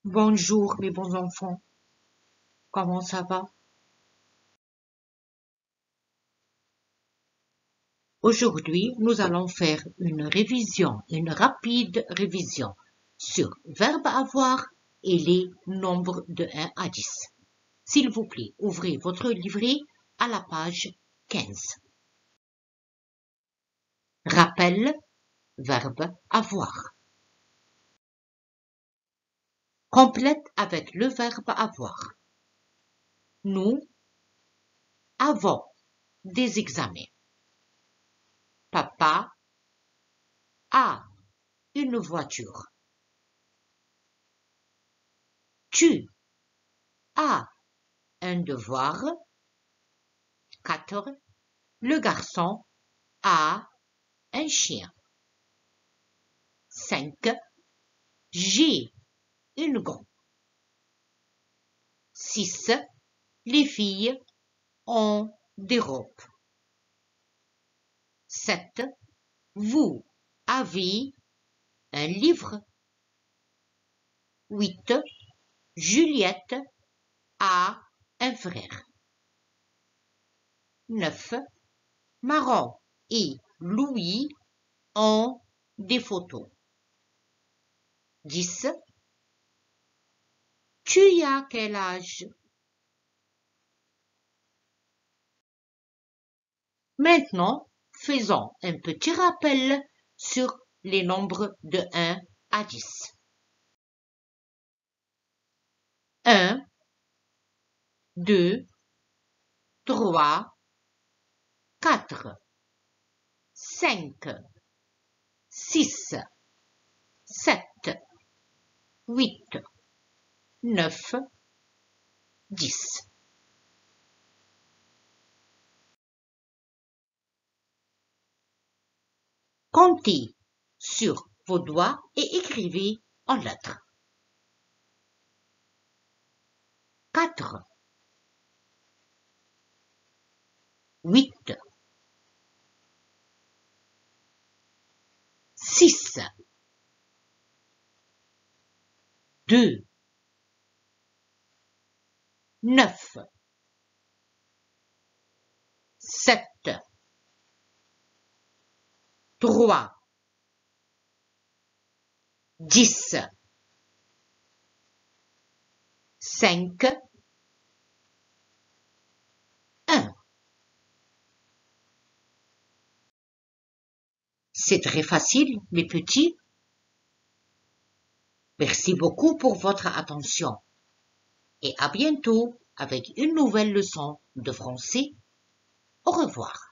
Bonjour mes bons enfants, comment ça va? Aujourd'hui, nous allons faire une rapide révision sur verbe avoir et les nombres de 1 à 10. S'il vous plaît, ouvrez votre livret à la page 15. Rappel, verbe avoir. Complète avec le verbe avoir. Nous avons des examens. Papa a une voiture. Tu as un devoir. 4. Le garçon a un chien. 5. J'ai une gomme. 6. Les filles ont des robes. 7. Vous avez un livre. 8. Juliette a un frère. 9. Maron et Louis ont des photos. 10. Tu as quel âge? Maintenant, faisons un petit rappel sur les nombres de 1 à 10. 1, 2, 3, 4, 5, 6, 7, 8, 9, 10. Comptez sur vos doigts et écrivez en lettres. 4, 8, 6, 2, 9, 7, 3, 10, 5, 1. C'est très facile, mes petits. Merci beaucoup pour votre attention et à bientôt avec une nouvelle leçon de français. Au revoir.